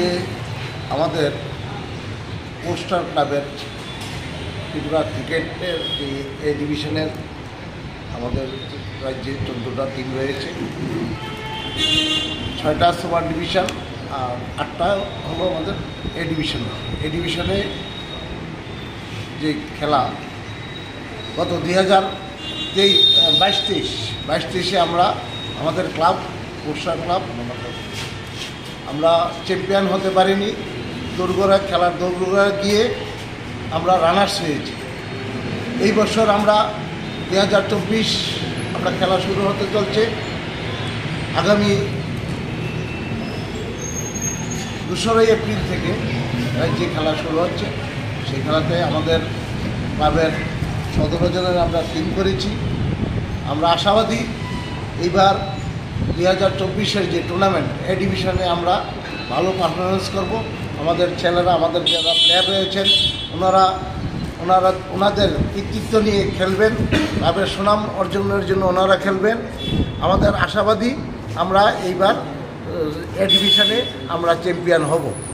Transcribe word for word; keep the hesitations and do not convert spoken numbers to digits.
আজকে আমাদের পোস্টার ক্লাবের ত্রিপুরা ক্রিকেটের এ ডিভিশনের আমাদের রাজ্যে চোদ্দোটা টিম রয়েছে, ছয়টা সুপার ডিভিশন আর আটটা হলো আমাদের এ ডিভিশন। এ ডিভিশনে যে খেলা গত দুই হাজার তেইশ বাইশ তেইশ বাইশ তেইশে আমরা আমাদের ক্লাব পোস্টার ক্লাব আমরা চ্যাম্পিয়ন হতে পারিনি। দৌড়গোড়া খেলার দৌড়গোড়া গিয়ে আমরা রানার্স হয়েছি। এই বছর আমরা দুই হাজার চব্বিশ আমরা খেলা শুরু হতে চলছে। আগামী দোসরা এপ্রিল থেকে রাজ্যে খেলা শুরু হচ্ছে। সেই খেলাতে আমাদের ক্লাবের সতেরো জনের আমরা টিম করেছি। আমরা আশাবাদী এইবার দুই হাজার চব্বিশের যে টুর্নামেন্ট এ ডিভিশনে আমরা ভালো পারফরমেন্স করব। আমাদের ছেলেরা, আমাদের যারা প্লেয়ার রয়েছেন, ওনারা ওনারা ওনাদের কৃতিত্ব নিয়ে খেলবেন, ক্লাবের সুনাম অর্জনের জন্য ওনারা খেলবেন। আমাদের আশাবাদী আমরা এইবার এ ডিভিশনে আমরা চ্যাম্পিয়ন হব।